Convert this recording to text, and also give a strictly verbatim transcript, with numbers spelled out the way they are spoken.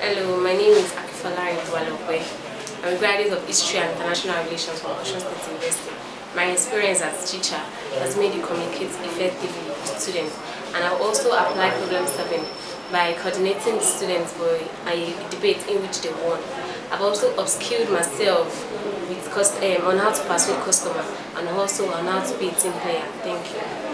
Hello, my name is Akinfolarin Toluwalope. I'm a graduate of History and International Relations from Osun State University. My experience as a teacher has made me communicate effectively with students, and I've also applied problem solving by coordinating the students for a debate in which they won. I've also upskilled myself with cost, um, on how to persuade customer and also on how to be a team player. Thank you.